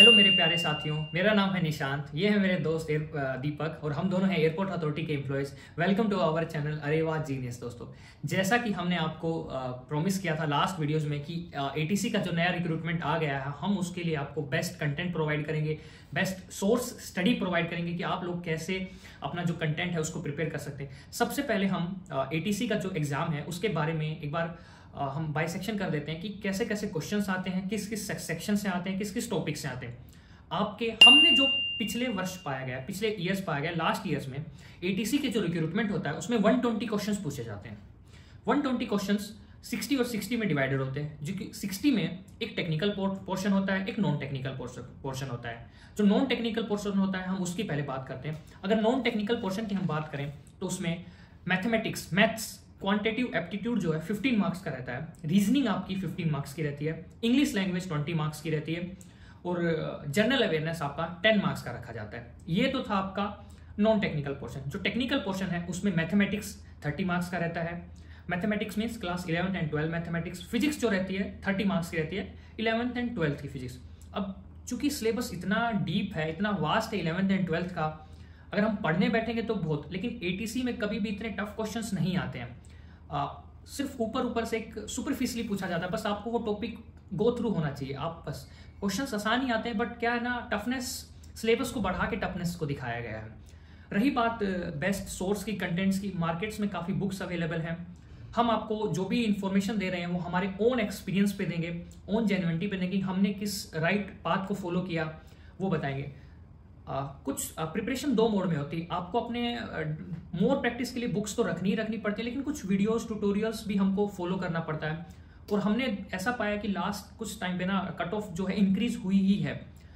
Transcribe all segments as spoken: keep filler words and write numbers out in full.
Hello मेरे प्यारे साथियों, मेरा नाम है निशांत। ये है मेरे दोस्त दीपक और हम दोनों हैं एयरपोर्ट अथॉरिटी के employees. Welcome to our channel Areva genius. दोस्तों, जैसा कि हमने आपको प्रॉमिस किया था लास्ट वीडियोस में कि एटीसी का जो नया रिक्रूटमेंट आ गया है, हम उसके लिए आपको बेस्ट कंटेंट प्रोवाइड करेंगे, बेस्ट सोर्स स्टडी प्रोवाइड करेंगे कि आप लोग कैसे अपना जो कंटेंट है उसको प्रिपेयर कर सकते हैं। सबसे पहले हम एटीसी का जो एग्ज़ाम है उसके बारे में एक बार Uh, हम बाइसेक्शन कर देते हैं कि कैसे कैसे क्वेश्चंस आते हैं, किस किस सेक्शन से आते हैं, किस किस टॉपिक से आते हैं। आपके हमने जो पिछले वर्ष पाया गया, पिछले ईयर्स पाया गया, लास्ट ईयर्स में एटीसी के जो रिक्रूटमेंट होता है उसमें एक सौ बीस क्वेश्चंस पूछे जाते हैं। एक सौ बीस क्वेश्चंस साठ और साठ में डिवाइडेड होते हैं, जो कि साठ में एक टेक्निकल पोर्शन होता है, एक नॉन टेक्निकल पोर्शन होता है। जो नॉन टेक्निकल पोर्शन होता है हम उसकी पहले बात करते हैं। अगर नॉन टेक्निकल पोर्शन की हम बात करें तो उसमें मैथमेटिक्स, मैथ्स, क्वांटिटेटिव एप्टीट्यूड जो है पंद्रह मार्क्स का रहता है, रीजनिंग आपकी पंद्रह मार्क्स की रहती है, इंग्लिश लैंग्वेज बीस मार्क्स की रहती है और जनरल अवेयरनेस आपका दस मार्क्स का रखा जाता है। ये तो था आपका नॉन टेक्निकल पोर्शन। जो टेक्निकल पोर्शन है उसमें मैथमेटिक्स तीस मार्क्स का रहता है। Mathematics means class eleventh and twelfth mathematics. Physics जो रहती है तीस मार्क्स की रहती है, इलेवेंथ एंड ट्वेल्थ की फिजिक्स। अब चूंकि सिलेबस इतना डीप है, इतना वास्ट है इलेवेंथ एंड ट्वेल्थ का, अगर हम पढ़ने बैठेंगे तो बहुत, लेकिन एटीसी में कभी भी इतने टफ क्वेश्चंस नहीं आते हैं। आ, सिर्फ ऊपर ऊपर से एक सुपरफिशियली पूछा जाता है, बस आपको वो टॉपिक गो थ्रू होना चाहिए। आप बस क्वेश्चंस आसान ही आते हैं, बट क्या है ना, टफनेस सिलेबस को बढ़ा के टफनेस को दिखाया गया है। रही बात बेस्ट सोर्स की, कंटेंट्स की, मार्केट्स में काफ़ी बुक्स अवेलेबल हैं। हम आपको जो भी इंफॉर्मेशन दे रहे हैं वो हमारे ओन एक्सपीरियंस पे देंगे, ओन जेन्युइनिटी पे देंगे, हमने किस राइट पाथ को फॉलो किया वो बताएंगे। Uh, कुछ प्रिपरेशन uh, दो मोड में होती है। आपको अपने मोर uh, प्रैक्टिस के लिए बुक्स तो रखनी ही रखनी पड़ती है, लेकिन कुछ वीडियोस, ट्यूटोरियल्स भी हमको फॉलो करना पड़ता है। और हमने ऐसा पाया कि लास्ट कुछ टाइम पे ना कट ऑफ जो है इंक्रीज हुई ही है।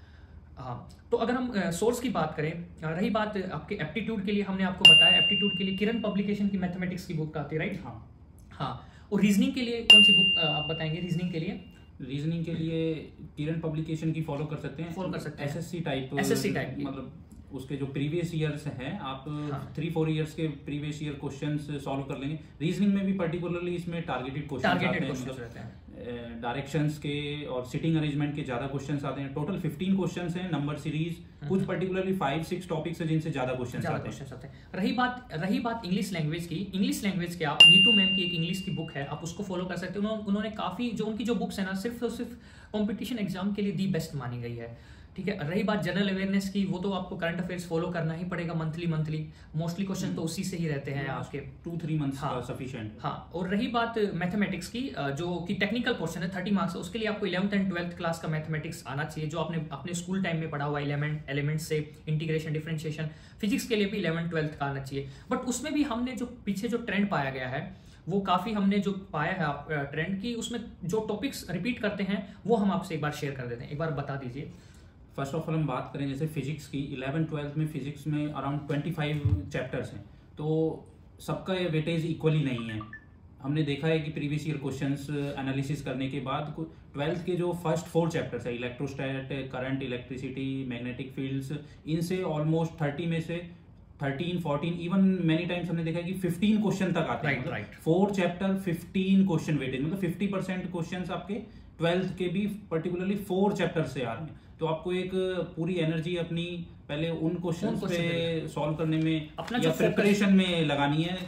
uh, तो अगर हम सोर्स uh, की बात करें, uh, रही बात आपके एप्टीट्यूड के लिए, हमने आपको बताया एप्टीट्यूड के लिए किरण पब्लिकेशन की मैथमेटिक्स की बुक आती है, राइट? हाँ हाँ। और रीजनिंग के लिए कौन सी बुक uh, आप बताएंगे? रीजनिंग के लिए रीजनिंग के लिए किरण पब्लिकेशन की फॉलो कर सकते हैं, फॉलो कर सकते हैं। एसएससी टाइप, एसएससी टाइप मतलब उसके जो प्रीवियस ईयर्स हैं, आप हाँ। थ्री फोर इयर्स के प्रीवियस ईयर क्वेश्चंस सॉल्व कर लेंगे। रीजनिंग में भी पर्टिकुलरली इसमें टारगेटेड क्वेश्चंस आते हैं, मतलब डायरेक्शंस के और सिटिंग अरेंजमेंट के ज्यादा क्वेश्चंस आते हैं। टोटल पंद्रह क्वेश्चंस हैं, नंबर सीरीज, कुछ पर्टिकुलरली फाइव सिक्स टॉपिक्स हैं जिनसे ज्यादा क्वेश्चंस आते हैं। रही बात रही बात इंग्लिश लैंग्वेज की, इंग्लिश लैंग्वेज के आप नीतू मैम की एक इंग्लिश की बुक है, आप उसको फॉलो कर सकते हो। उन्होंने काफी, जो उनकी जो बुक्स है ना, सिर्फ और सिर्फ कॉम्पिटिशन एग्जाम के लिए दी बेस्ट मानी गई है, ठीक है। रही बात जनरल अवेयरनेस की, वो तो आपको करंट अफेयर्स फॉलो करना ही पड़ेगा मंथली मंथली, मोस्टली क्वेश्चन तो उसी से ही रहते हैं आपके टू थ्री मंथ्स का सफिशिएंट। हाँ। और रही बात मैथमेटिक्स की, जो कि टेक्निकल पोर्शन है, तीस मार्क्स, उसके लिए आपको इलेवेंथ एंड ट्वेल्थ क्लास का मैथमेटिक्स आना चाहिए, जो आपने अपने स्कूल टाइम में पढ़ा हुआ एलिमेंट एलिमेंट से इंटीग्रेशन, डिफरेंशिएशन। फिजिक्स के लिए भी इलेवेंथ ट्वेल्थ का आना चाहिए। बट उसमें भी हमने जो पीछे जो ट्रेंड पाया गया है, वो काफ़ी हमने जो पाया है ट्रेंड की, उसमें जो टॉपिक्स रिपीट करते हैं वो हम आपसे एक बार शेयर कर देते हैं। एक बार बता दीजिए। फर्स्ट ऑफ ऑल हम बात करें जैसे फिजिक्स की, इलेवेंथ ट्वेल्थ में फिजिक्स में अराउंड पच्चीस चैप्टर्स हैं, तो सबका वेटेज इक्वली नहीं है। हमने देखा है कि प्रीवियस ईयर क्वेश्चंस एनालिसिस करने के बाद ट्वेल्थ के जो फर्स्ट फोर चैप्टर्स है, electrostat, current, electricity, magnetic fields, इनसे ऑलमोस्ट थर्टी में से thirteen, fourteen, even many times हमने देखा है कि फिफ्टीन क्वेश्चन तक आते हैं। Right, four chapter fifteen question weightage, मतलब फिफ्टी परसेंट क्वेश्चन आपके ट्वेल्थ के भी पर्टिकुलरली फोर चैप्टर से आ रहे हैं। तो आपको एक पूरी एनर्जी अपनी पहले उन क्वेश्चन पे सॉल्व करने में अपना या प्रिपरेशन में लगानी है,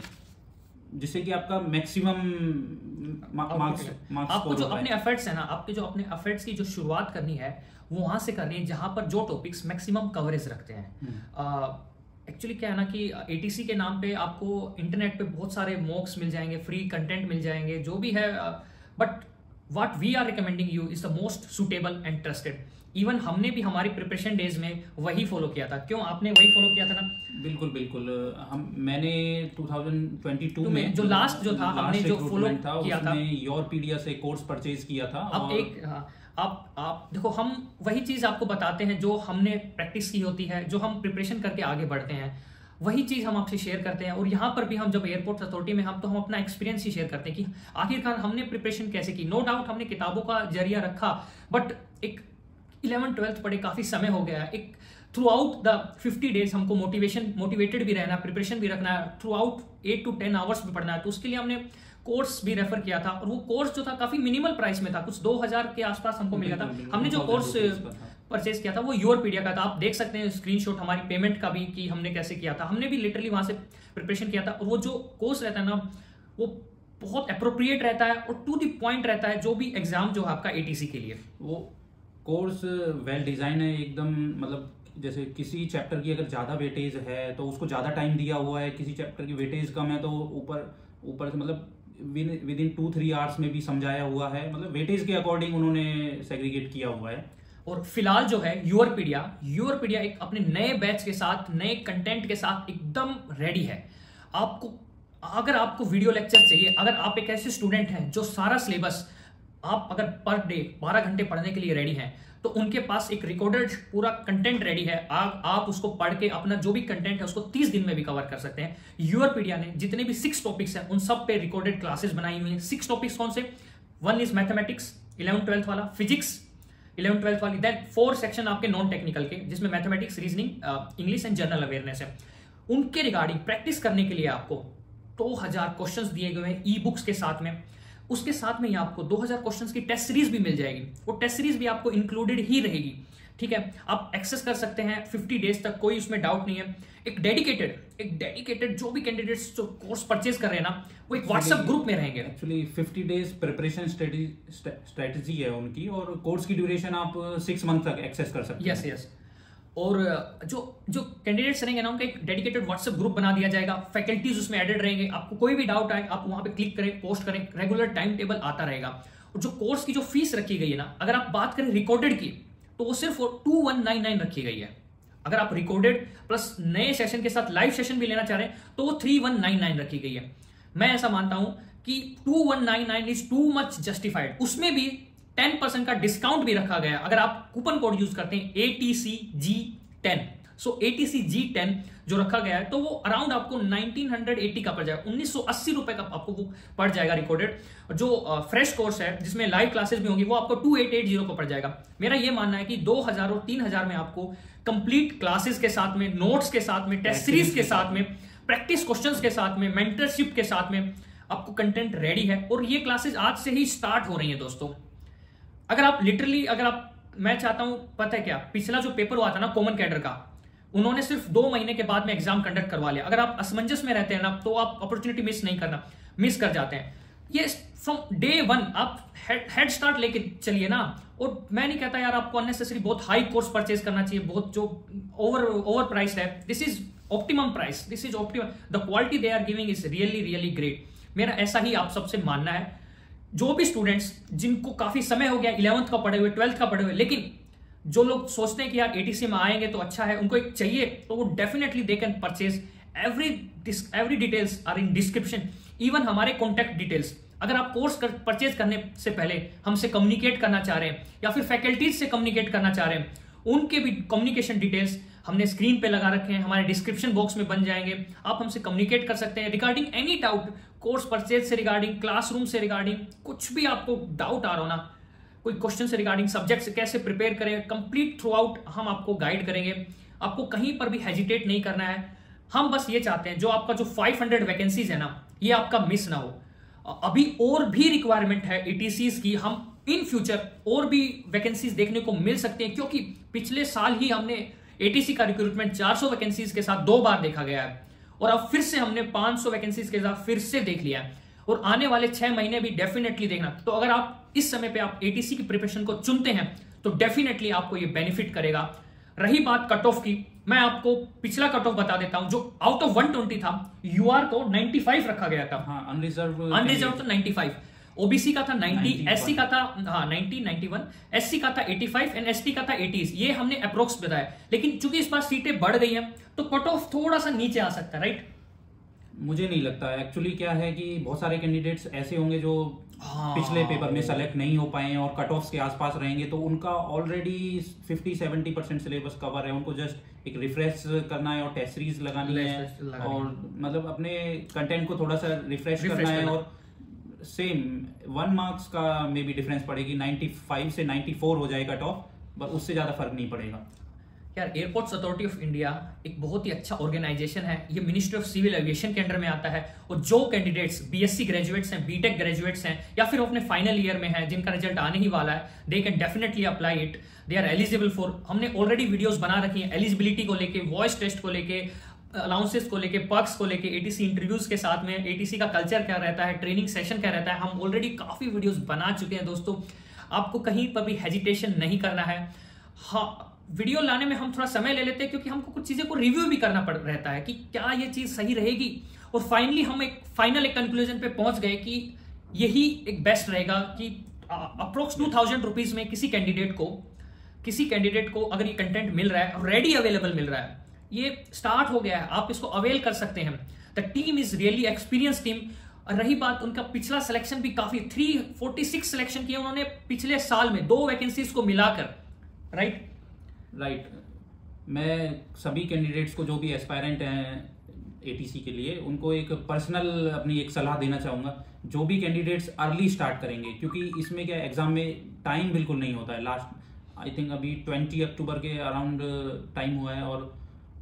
जिससे कि आपका मैक्सिमम मार्क्स मार्क्स आपको जो अपने एफर्ट्स है ना, आपके जो अपने एफर्ट्स की जो शुरुआत करनी है वो वहां से करनी है जहां पर जो टॉपिक्स मैक्सिमम कवरेज रखते हैं। एक्चुअली क्या है ना कि एटीसी के नाम पे आपको इंटरनेट पे बहुत सारे मॉक्स मिल जाएंगे, फ्री कंटेंट मिल जाएंगे, जो भी है, but what we are recommending you is the most suitable and trusted. Even हमने भी हमारी प्रिपरेशन डेज में वही फॉलो किया था। क्यों आपने वही फॉलो किया था ना? बिल्कुल बिल्कुल। हम मैंने टू थाउजेंड ट्वेंटी टू में, में जो लास्ट जो था हमने जो फॉलो किया था, योरपीडिया से कोर्स परचेज किया था। अब एक हाँ, आप आप देखो, हम वही चीज आपको बताते हैं जो हमने प्रैक्टिस की होती है, जो हम प्रिपरेशन करके आगे बढ़ते हैं, वही चीज हम आपसे शेयर करते हैं। और यहाँ पर भी हम जब एयरपोर्ट अथॉरिटी में हम तो हम अपना एक्सपीरियंस ही शेयर करते हैं कि आखिरकार हमने प्रिपरेशन कैसे की। नो डाउट हमने किताबों का जरिया रखा, बट एक इलेवन ट्वेल्थ पढ़े काफी समय हो गया है, एक throughout the fifty days हमको मोटिवेशन मोटिवेटेड भी रहना, प्रिपरेशन भी रखना है, throughout eight to ten hours भी पढ़ना है। तो उसके लिए हमने कोर्स भी रेफर किया था, और वो कोर्स जो था काफी मिनिमल प्राइस में था, कुछ दो हजार के आसपास हमको मिला था। हमने जो कोर्स परचेज किया था वो योरपीडिया का था। आप देख सकते हैं स्क्रीनशॉट हमारी पेमेंट का भी कि हमने कैसे किया था। हमने भी लिटरली वहां से प्रिपरेशन किया था। और वो जो कोर्स रहता है ना वो बहुत अप्रोप्रिएट रहता है और टू द पॉइंट रहता है, जो भी एग्जाम जो है आपका एटीसी के लिए। वो कोर्स वेल डिजाइन है एकदम, मतलब जैसे किसी चैप्टर की अगर ज़्यादा वेटेज है तो उसको ज़्यादा टाइम दिया हुआ है, किसी चैप्टर की वेटेज कम है तो ऊपर ऊपर से मतलब within two three hours में भी समझाया हुआ है, मतलब वेटेज के अकॉर्डिंग उन्होंने सेग्रीगेट किया हुआ है। और फिलहाल जो है योरपीडिया योरपीडिया एक अपने नए बैच के साथ, नए कंटेंट के साथ एकदम रेडी है। आपको अगर आपको वीडियो लेक्चर चाहिए, अगर आप एक ऐसे स्टूडेंट हैं जो सारा सिलेबस आप अगर पर डे बारह घंटे पढ़ने के लिए रेडी हैं, तो उनके पास एक रिकॉर्डेड पूरा कंटेंट रेडी है। आप आप उसको पढ़ के अपना जो भी कंटेंट है उसको तीस दिन में भी कवर कर सकते हैं। योरपीडिया ने जितने भी सिक्स टॉपिक्स हैं उन सब पे रिकॉर्डेड क्लासेस बनाई हुई हैं। सिक्स टॉपिक्स कौन से? One is mathematics eleven twelfth वाला, फिजिक्स इलेवन ट्वेल्थ वाली, देन फोर सेक्शन आपके नॉन टेक्निकल के जिसमें mathematics, reasoning, English and general awareness है। उनके रिगार्डिंग प्रैक्टिस करने के लिए आपको दो हजार क्वेश्चंस दिए गए हैं ई बुक्स के साथ में। उसके साथ में ही आपको दो हजार क्वेश्चंस की टेस्ट सीरीज भी मिल जाएगी। वो टेस्ट सीरीज भी आपको इंक्लूडेड ही रहेगी, ठीक है। आप एक्सेस कर सकते हैं फिफ्टी डेज तक, कोई उसमें डाउट नहीं है। एक डेडिकेटेड एक डेडिकेटेड जो भी कैंडिडेट्स जो कोर्स परचेज कर रहे हैं ना वो एक व्हाट्सएप ग्रुप में रहेंगे। Actually fifty days preparation strategy है उनकी, और कोर्स की ड्यूरेशन आप सिक्स मंथ तक एक्सेस कर सकते हैं। यस यस और जो जो कैंडिडेट्स रहेंगे ना उनका एक डेडिकेटेड व्हाट्सएप ग्रुप बना दिया जाएगा। फैकल्टीज उसमें एडेड रहेंगे। आपको कोई भी डाउट आए आप वहां पे क्लिक करें, पोस्ट करें, रेगुलर टाइम टेबल आता रहेगा। और जो कोर्स की जो फीस रखी गई है ना, अगर आप बात करें रिकॉर्डेड की तो वो सिर्फ टू वन नाइन नाइन रखी गई है। अगर आप रिकॉर्डेड प्लस नए सेशन के साथ लाइव सेशन भी लेना चाह रहे हैं तो वो थ्री वन नाइन नाइन रखी गई है। मैं ऐसा मानता हूं कि two one nine nine is too much justified. उसमें भी टेन परसेंट का डिस्काउंट भी रखा गया अगर आप कूपन कोड यूज करते हैं A T C G ten. So A T C G ten जो रखा गया है तो वो अराउंड आपको नाइनटीन एटी का पड़ जाएगा, उन्नीस सौ अस्सी रुपए का आपको वो पड़ जाएगा रिकॉर्डेड। जो फ्रेश कोर्स है जिसमें लाइव क्लासेस भी होंगी वो आपको टू एट एट जीरो को पड़ जाएगा। मेरा ये मानना है कि दो हजार और तीन हजार में आपको कंप्लीट क्लासेस के साथ में, नोट्स के साथ में, टेस्ट सीरीज के साथ में, प्रैक्टिस क्वेश्चंस के साथ में, मेंटरशिप के साथ में आपको कंटेंट रेडी है। और ये क्लासेस आज से ही स्टार्ट हो रही है दोस्तों। अगर आप लिटरली अगर आप मैं चाहता हूं, पता है क्या, पिछला जो पेपर हुआ था ना कॉमन कैडर का, उन्होंने सिर्फ दो महीने के बाद में एग्जाम कंडक्ट करवा लिया। अगर आप असमंजस में रहते हैं ना तो आप अपॉर्चुनिटी मिस नहीं करना, मिस कर जाते हैं। ये फ्रॉम डे वन आप हेड स्टार्ट लेके चलिए ना। और मैं नहीं कहता यार आपको अननेसेसरी बहुत हाई कोर्स परचेज करना चाहिए, बहुत जो ओवर ओवर प्राइस है। This is optimum price, this is optimum, the quality they are giving is really really great. मेरा ऐसा ही आप सबसे मानना है। जो भी स्टूडेंट्स जिनको काफी समय हो गया इलेवंथ का पढ़े हुए, ट्वेल्थ का पढ़े हुए, लेकिन जो लोग सोचते हैं कि यार एटीसी में आएंगे तो अच्छा है, उनको एक चाहिए, तो वो definitely they can purchase. Every every details are in description, even हमारे कॉन्टैक्ट डिटेल्स। अगर आप कोर्स कर, परचेज करने से पहले हमसे कम्युनिकेट करना चाह रहे हैं या फिर फैकल्टीज से कम्युनिकेट करना चाह रहे हैं, उनके भी कम्युनिकेशन डिटेल्स हमने स्क्रीन पे लगा रखे हैं, हमारे डिस्क्रिप्शन बॉक्स में बन जाएंगे। आप हमसे कम्युनिकेट कर सकते हैं regarding any doubt, course purchase से रिगार्डिंग, क्लासरूम से रिगार्डिंग, कुछ भी आपको डाउट आ रहा हो ना, कोई क्वेश्चन से रिगार्डिंग, सब्जेक्ट से कैसे प्रिपेयर करें, कंप्लीट थ्रू आउट हम आपको गाइड करेंगे। आपको कहीं पर भी हेजिटेट नहीं करना है। हम बस ये चाहते हैं जो आपका जो फाइव हंड्रेड वैकेंसीज है ना, ये आपका मिस ना हो। अभी और भी रिक्वायरमेंट है एटीसीज की, हम इन फ्यूचर और भी वैकेंसीज देखने को मिल सकते हैं, क्योंकि पिछले साल ही हमने एटीसी का रिक्रूटमेंट चार सौ वैकेंसीज के साथ दो बार देखा गया है, और अब फिर से हमने पाँच सौ वैकेंसीज के साथ फिर से देख लिया है, और आने वाले छह महीने भी डेफिनेटली देखना। तो अगर आप इस समय पे आप एटीसी की प्रिपरेशन को चुनते हैं तो डेफिनेटली आपको ये बेनिफिट करेगा। रही बात कट ऑफ की, मैं आपको पिछला कट ऑफ बता देता हूं। जो आउट ऑफ वन ट्वेंटी था, यूआर को नाइंटी फाइव रखा गया था। हाँ, अनरिजर्व अनरिजर्व तो नाइंटी फाइव, ओबीसी का था नाइंटी, एससी का था हाँ नाइंटी, नाइंटी वन, एससी का था एटी फाइव एंड एसटी का था एटी। ये हमने अप्रोक्स बताया, लेकिन चूंकि इस बार सीटें बढ़ गई हैं तो कट ऑफ थोड़ा सा नीचे आ सकता है, राइट? मुझे नहीं लगता। एक्चुअली क्या है कि बहुत सारे कैंडिडेट्स ऐसे होंगे जो हाँ, पिछले पेपर में सेलेक्ट नहीं हो पाए और कट ऑफ्स के आसपास रहेंगे, तो उनका already fifty seventy percent syllabus cover है। उनको जस्ट एक रिफ्रेश करना है और टेस्ट सीरीज लगानी है, और मतलब अपने कंटेंट को थोड़ा सा रिफ्रेश करना है। और सेम वन मार्क्स का मे बी डिफरेंस पड़ेगी, नाइंटी फाइव से नाइंटी फोर हो जाए कट ऑफ, बस उससे ज्यादा फर्क नहीं पड़ेगा। यार एयरपोर्ट्स अथॉरिटी ऑफ इंडिया एक बहुत ही अच्छा ऑर्गेनाइजेशन है। ये मिनिस्ट्री ऑफ सिविल एविएशन के अंडर में आता है और जो कैंडिडेट्स बीएससी ग्रेजुएट्स हैं, बीटेक ग्रेजुएट्स हैं या फिर अपने फाइनल ईयर में हैं जिनका रिजल्ट आने ही वाला है, they can definitely apply it, they are eligible for. हमने ऑलरेडी वीडियोस बना रखी हैं एलिजिबिलिटी को लेके, वॉइस टेस्ट को लेके, अलाउंसेस को लेके, पर्क्स को लेके, एटीसी इंटरव्यूज के साथ में एटीसी का कल्चर क्या रहता है, ट्रेनिंग सेशन क्या रहता है, हम ऑलरेडी काफी वीडियोस बना चुके हैं दोस्तों। आपको कहीं पर भी हेजिटेशन नहीं करना है। हाँ, वीडियो लाने में हम थोड़ा समय ले लेते हैं क्योंकि हमको कुछ चीजें को रिव्यू भी करना पड़ रहता है कि क्या ये चीज सही रहेगी, और फाइनली हम एक फाइनल एक कंक्लूजन पे पहुंच गए कि यही एक बेस्ट रहेगा कि अप्रोक्स टू थाउजेंड रुपीज में किसी कैंडिडेट को किसी कैंडिडेट को अगर ये कंटेंट मिल रहा है, रेडी अवेलेबल मिल रहा है, ये स्टार्ट हो गया है, आप इसको अवेल कर सकते हैं। The team is really experience team. रही बात उनका पिछला सिलेक्शन भी काफी थ्री फोर्टी सिक्स सिलेक्शन किया उन्होंने पिछले साल में दो वैकेंसीज को मिलाकर, राइट राइट right. मैं सभी कैंडिडेट्स को जो भी एस्पायरेंट हैं एटीसी के लिए, उनको एक पर्सनल अपनी एक सलाह देना चाहूँगा। जो भी कैंडिडेट्स अर्ली स्टार्ट करेंगे, क्योंकि इसमें क्या एग्जाम में टाइम बिल्कुल नहीं होता है। लास्ट आई थिंक अभी ट्वेंटी अक्टूबर के अराउंड टाइम हुआ है, और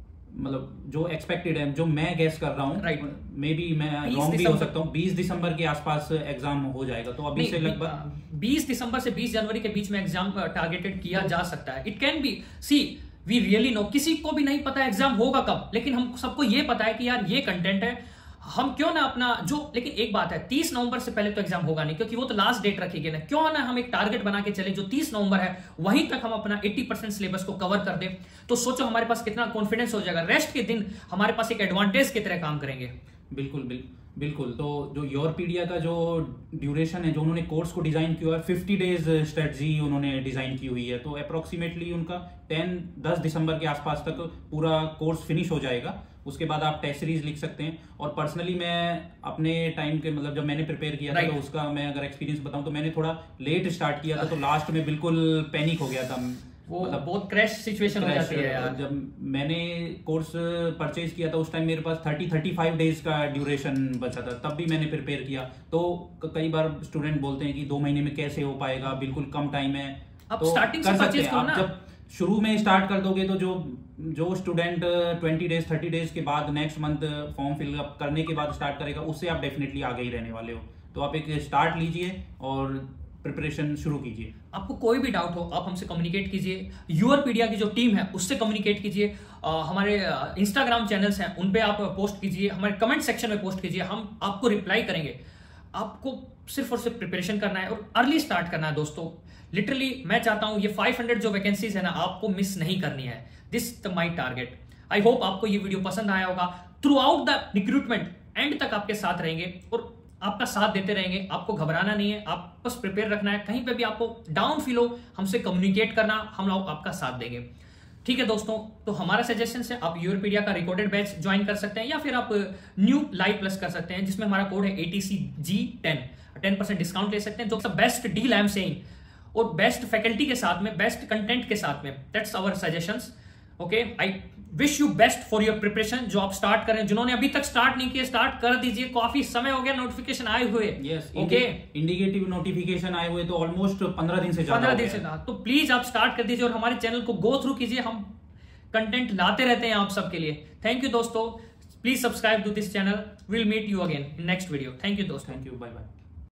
मतलब जो एक्सपेक्टेड है, जो मैं गेस कर रहा हूँ, राइट, मे बी मैं रॉन्ग भी हो सकता हूँ, बीस दिसंबर के आसपास एग्जाम हो जाएगा। तो अभी से लगभग बीस दिसंबर से बीस जनवरी के बीच में एग्जाम टारगेटेड किया जा सकता है। It can be, see we really know, किसी को भी नहीं पता एग्जाम होगा कब, लेकिन हम सबको ये पता है कि यार ये कंटेंट है, हम क्यों ना अपना जो, लेकिन एक बात है, तीस नवंबर से पहले तो एग्जाम होगा नहीं क्योंकि वो तो लास्ट डेट रखी गई ना। क्यों ना हम एक टारगेट बना के चले जो तीस नवंबर है वहीं तक हम अपना अस्सी परसेंट सिलेबस को कवर कर दे, तो सोचो हमारे पास कितना कॉन्फिडेंस हो जाएगा। रेस्ट के दिन हमारे पास एक एडवांटेज की तरह काम करेंगे। बिल्कुल बिल्कुल बिल्कुल। तो जो योरपीडिया का जो ड्यूरेशन है, जो उन्होंने कोर्स को डिजाइन किया है, फिफ्टी डेज स्ट्रेटजी उन्होंने डिजाइन की हुई है। तो अप्रोक्सीमेटली उनका टेन दस दिसंबर के आसपास तक पूरा कोर्स फिनिश हो जाएगा। उसके बाद आप टेस्ट सीरीज लिख सकते हैं। और पर्सनली मैं अपने टाइम के, मतलब जब मैंने प्रिपेयर किया था, तो उसका मैं अगर एक्सपीरियंस बताऊं तो मैंने थोड़ा लेट स्टार्ट किया था, तो लास्ट में बिल्कुल पैनिक हो गया था। वो मतलब बहुत क्रैश सिचुएशन हो जाती है यार। जब मैंने कोर्स परचेज किया था उस टाइम मेरे पास थर्टी थर्टी फाइव डेज का ड्यूरेशन बचा था, तब भी मैंने प्रिपेयर किया। तो कई बार स्टूडेंट बोलते हैं कि दो महीने में कैसे हो पाएगा, बिल्कुल कम टाइम है। आप तो स्टार्टिंग कर से सकते हैं। करो आप ना। जब शुरू में स्टार्ट कर दोगे तो जो जो student twenty days thirty days के बाद नेक्स्ट मंथ फॉर्म फिलअप करने के बाद स्टार्ट करेगा, उससे आप डेफिनेटली आगे ही रहने वाले हो। तो आप एक स्टार्ट लीजिए और प्रिपरेशन शुरू कीजिए। आपको कोई भी डाउट हो आप हमसे कम्युनिकेट कीजिए। योरपीडिया की जो टीम है उससे कम्युनिकेट कीजिए। हमारे इंस्टाग्राम चैनल्स हैं उन पे आप पोस्ट कीजिए, हमारे कमेंट सेक्शन में पोस्ट कीजिए, हम आपको रिप्लाई करेंगे। आपको सिर्फ और सिर्फ प्रिपरेशन करना है और अर्ली स्टार्ट करना है दोस्तों। लिटरली मैं चाहता हूं ये फाइव हंड्रेड जो वैकेंसीज है ना, आपको मिस नहीं करनी है। This the my target. I hope आपको ये वीडियो पसंद आया होगा। Throughout the recruitment end तक आपके साथ रहेंगे और आपका साथ देते रहेंगे। आपको घबराना नहीं है, आप बस प्रिपेयर रखना है। कहीं पे भी आपको डाउन फील हो, हमसे कम्युनिकेट करना, हम लोग आपका साथ देंगे। ठीक है दोस्तों, तो हमारा सजेशन है आप योरपीडिया का रिकॉर्डेड बैच ज्वाइन कर सकते हैं या फिर आप न्यू लाइव प्लस कर सकते हैं, जिसमें हमारा कोड है A T C G ten. Ten percent discount ले सकते हैं, जो best deal I am saying, और बेस्ट फैकल्टी के साथ में, बेस्ट कंटेंट के साथ में। That's our suggestions. Okay, I wish you best for your preparation. जो आप स्टार्ट करें, जिन्होंने अभी तक स्टार्ट नहीं किया, स्टार्ट कर दीजिए। काफी समय हो गया नोटिफिकेशन आए हुए। यस, ओके, इंडिकेटिव नोटिफिकेशन आए हुए तो ऑलमोस्ट पंद्रह दिन से ज्यादा पंद्रह दिन से ज्यादा। तो प्लीज आप स्टार्ट कर दीजिए और हमारे चैनल को गो थ्रू कीजिए। हम कंटेंट लाते रहते हैं आप सबके लिए। थैंक यू दोस्तों, please subscribe to this channel. Will meet you again in next video. Thank you दोस्तों। Thank you, bye bye.